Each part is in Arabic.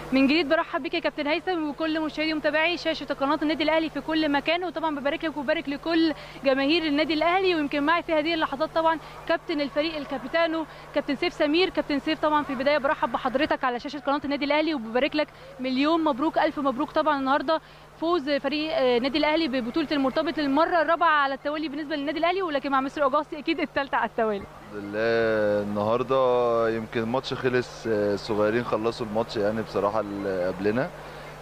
من جديد برحب بك يا كابتن هيثم وكل مشاهدي ومتابعي شاشه قناه النادي الاهلي في كل مكان، وطبعا ببارك لك وبارك لكل جماهير النادي الاهلي. ويمكن معي في هذه اللحظات طبعا كابتن الفريق الكابيتانو كابتن سيف سمير. كابتن سيف، طبعا في البدايه برحب بحضرتك على شاشه قناه النادي الاهلي وببارك لك مليون مبروك، الف مبروك. طبعا النهارده فوز فريق النادي الاهلي ببطوله المرتبط للمره الرابعه على التوالي بالنسبه للنادي الاهلي، ولكن مع مستر اوجاستي اكيد الثالثه على التوالي. الحمد لله. النهارده يمكن الماتش خلص، الصغيرين خلصوا الماتش يعني بصراحه اللي قبلنا.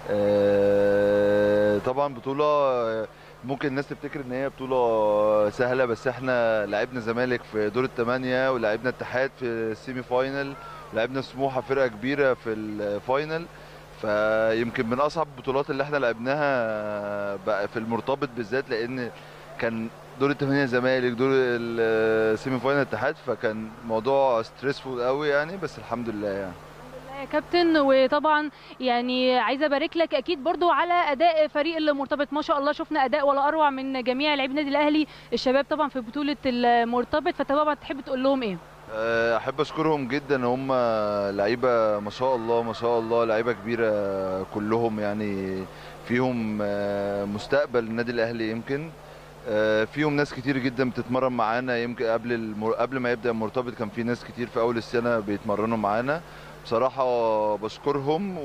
طبعا بطوله، ممكن الناس تفتكر ان هي بطوله سهله، بس احنا لعبنا زمالك في دور الثمانيه ولعبنا اتحاد في السيمي فاينل، لعبنا سموحه فرقه كبيره في الفاينل. فيمكن من اصعب البطولات اللي احنا لعبناها بقى في المرتبط بالذات، لان كان دور الثمانيه زمالك، دور السيمي فاينل اتحاد، فكان موضوع ستريسفول قوي يعني، بس الحمد لله يعني. يا كابتن، وطبعا يعني عايزه ابارك لك اكيد برضو على اداء فريق المرتبط. ما شاء الله شفنا اداء ولا اروع من جميع لاعبي النادي الاهلي الشباب طبعا في بطوله المرتبط، فطبعا تحب تقول لهم ايه؟ احب اشكرهم جدا، هم لعيبه ما شاء الله ما شاء الله، لعيبه كبيره كلهم يعني، فيهم مستقبل النادي الاهلي. يمكن فيهم ناس كتير جدا بتتمرن معانا، يمكن قبل ما يبدا المرتبط كان في ناس كتير في اول السنه بيتمرنوا معانا. بصراحه بشكرهم،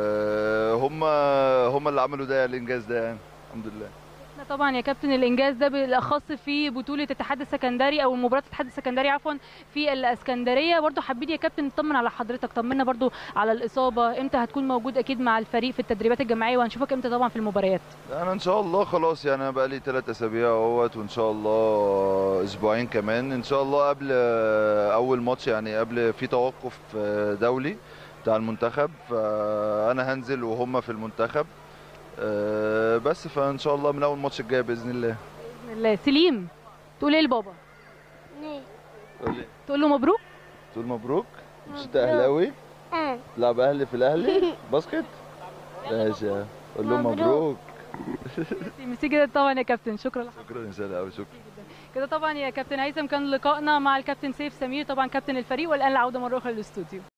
وهم اللي عملوا ده الانجاز ده يعني، الحمد لله. طبعا يا كابتن الانجاز ده بالاخص في بطوله الاتحاد السكندري او مباراه الاتحاد السكندري عفوا في الاسكندريه. برضو حابين يا كابتن نطمن على حضرتك، طمنا برضو على الاصابه، امتى هتكون موجود اكيد مع الفريق في التدريبات الجماعيه، وهنشوفك امتى طبعا في المباريات؟ انا ان شاء الله خلاص يعني، انا بقى لي 3 اسابيع اهوت، وان شاء الله اسبوعين كمان ان شاء الله قبل اول ماتش، يعني قبل في توقف دولي بتاع المنتخب، فانا هنزل وهم في المنتخب. بس فان شاء الله من اول ماتش الجاي باذن الله. باذن الله. سليم، تقول ايه لبابا؟ تقول له مبروك. تقول مبروك. مش انت اهلاوي؟ تلعب اهلي في الاهلي باسكت؟ ماشي، قول له مبروك. ميرسي جدا طبعا يا كابتن، شكرا لحضرتك. شكرا يا سيدي قوي، شكرا كده طبعا يا كابتن هيثم كان لقائنا مع الكابتن سيف سمير طبعا كابتن الفريق، والان العوده مره اخرى للاستوديو.